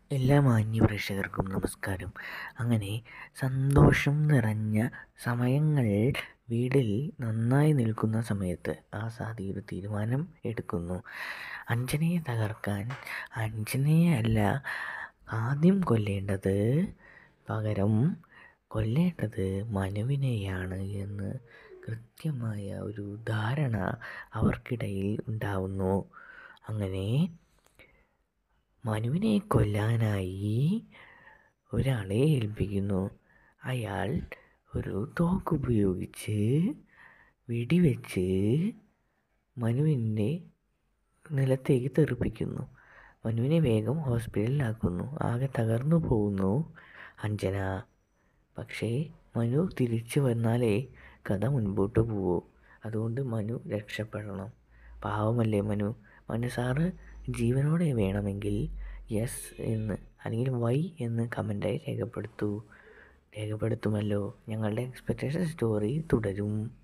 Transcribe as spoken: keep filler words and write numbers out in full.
എല്ലാ മാന്യ പ്രേക്ഷകർക്കും നമസ്കാരം. അങ്ങനെ സന്തോഷം നിറഞ്ഞ സമയങ്ങൾ വീട്ടിൽ നന്നായി നിൽക്കുന്ന സമയത്ത് ആസാദി ഒരു തീരുമാനം എടുക്കുന്നു. അഞ്ജനയെ തകർക്കാൻ അഞ്ജനയെ അല്ല ആദ്യം കൊല്ലേണ്ടത്, പകരം കൊല്ലേണ്ടത് മനുവിനെയാണ് എന്ന് കൃത്യമായ ഒരു ധാരണ അവർക്കിടയിൽ ഉണ്ടാവുന്നു. അങ്ങനെ മനുവിനെ കൊല്ലാനായി ഒരാളെ ഏൽപ്പിക്കുന്നു. അയാൾ ഒരു തോക്കുപയോഗിച്ച് വെടിവെച്ച് മനുവിൻ്റെ നിലത്തേക്ക് തെറിപ്പിക്കുന്നു. മനുവിനെ വേഗം ഹോസ്പിറ്റലിലാക്കുന്നു. ആകെ തകർന്നു പോകുന്നു അഞ്ജന. പക്ഷേ മനു തിരിച്ചു വന്നാലേ കഥ മുൻപോട്ട് പോവൂ. അതുകൊണ്ട് മനു രക്ഷപ്പെടണം. പാവമല്ലേ മനു. മനു സാറ് ജീവനോടെ വേണമെങ്കിൽ യെസ് എന്ന് അല്ലെങ്കിൽ വൈ എന്ന് കമൻറ്റായി രേഖപ്പെടുത്തൂ. രേഖപ്പെടുത്തുമല്ലോ. ഞങ്ങളുടെ എക്സ്പെക്റ്റേഷൻ സ്റ്റോറി തുടരും.